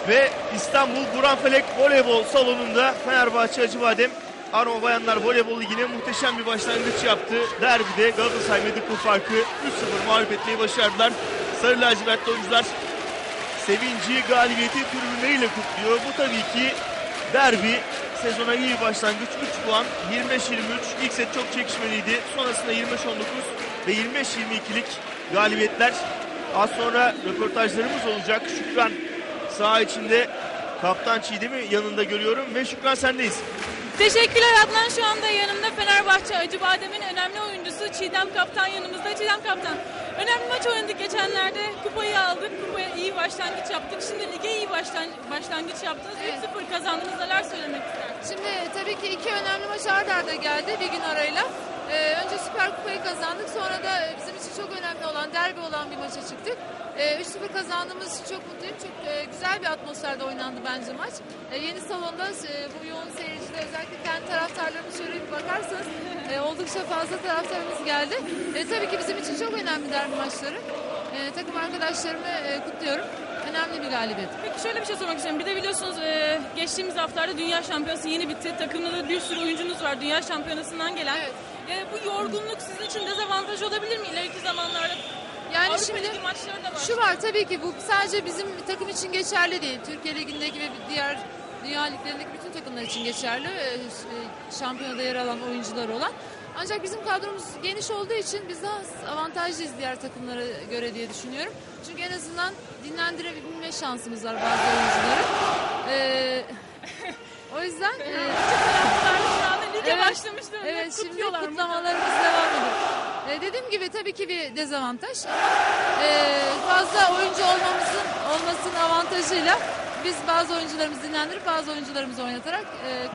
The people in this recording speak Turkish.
Ve İstanbul Buranfelek Voleybol Salonu'nda Fenerbahçe Acıbadem Arma Bayanlar Voleybol Ligi'ne muhteşem bir başlangıç yaptı. Derbide Galatasaray Medipol farkı 3-0 mağlup etmeyi başardılar. Sarı lacivertli oyuncular sevinci, galibiyeti tribünleriyle kutluyor. Bu tabii ki derbi. Sezona iyi bir başlangıç. 3 puan, 25-23. İlk set çok çekişmeliydi. Sonrasında 25-19 ve 25-22'lik galibiyetler. Az sonra röportajlarımız olacak. Şükran saha içinde, kaptan Çiğdem'i yanında görüyorum ve Şükran sendeyiz. Teşekkürler Adnan. Şu anda yanımda Fenerbahçe Acıbadem'in önemli oyuncusu Çiğdem Kaptan yanımızda. Çiğdem Kaptan, önemli maç oynadık geçenlerde. Kupayı aldık. Kupaya iyi başlangıç yaptık. Şimdi lige iyi başlangıç yaptınız. Evet. 3-0 kazandınız. Neler söylemek istersiniz? Şimdi tabii ki iki önemli maç arda arda geldi bir gün arayla. Önce Süper Kupayı kazandık. Sonra da bizim için çok önemli olan, derbi olan bir maça çıktık. 3-0 kazandığımız için çok mutluyum. Çok güzel bir atmosferde oynandı bence maç. Yeni salonda bu yoğun seyircide özellikle kendi taraftarlarımız şöyle bir bakarsanız oldukça fazla taraftarımız geldi. Tabii ki bizim için çok önemli derbi maçları. Takım arkadaşlarımı kutluyorum. Önemli bir galibiyet. Peki şöyle bir şey sormak istiyorum. Bir de biliyorsunuz geçtiğimiz haftalarda Dünya Şampiyonası yeni bitti. Takımda da bir sürü oyuncunuz var Dünya Şampiyonası'ndan gelen. Evet. Bu yorgunluk sizin için dezavantaj olabilir mi ileriki zamanlarda? Yani Avrupa şimdi Ligi maçları da var. şu var, tabii ki bu sadece bizim takım için geçerli değil. Türkiye Ligi'ndeki ve diğer dünya liglerindeki bütün takımlar için geçerli. Şampiyonada yer alan oyuncular olan. Ancak bizim kadromuz geniş olduğu için biz daha avantajlıyız diğer takımlara göre diye düşünüyorum. Çünkü en azından dinlendirebilme şansımız var bazı oyuncuları. O yüzden Lige başlamıştı. evet, şimdi Kutluyorlar kutlamalarımız devam ediyor. Dediğim gibi tabii ki bir dezavantaj. Fazla oyuncu olmasının avantajıyla biz bazı oyuncularımızı dinlendirip bazı oyuncularımızı oynatarak